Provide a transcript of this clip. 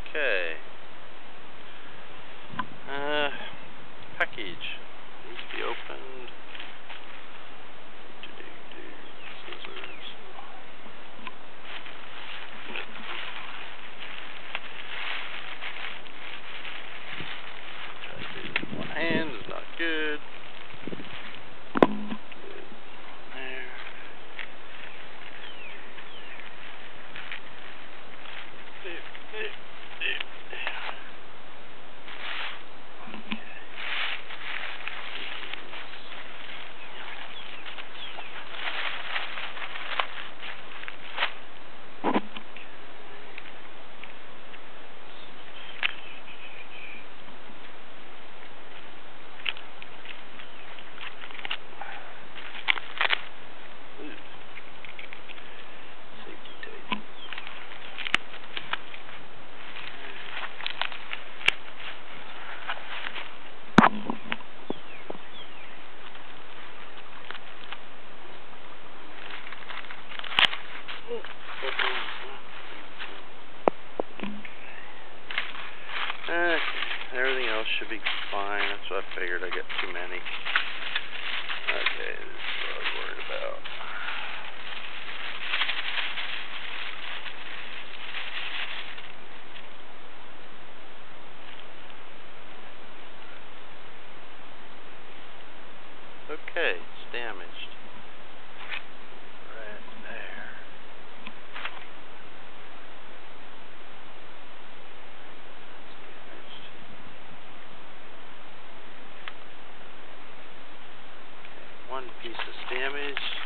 Okay. Package needs to be opened. Scissors. Try to do it with one hand is not good. Good. There. Safety tape. Everything else should be fine. That's what I figured. I got too many. Okay, this is what I was worried about. Okay, it's damaged. Right there. That's damaged. Okay, one piece is damaged.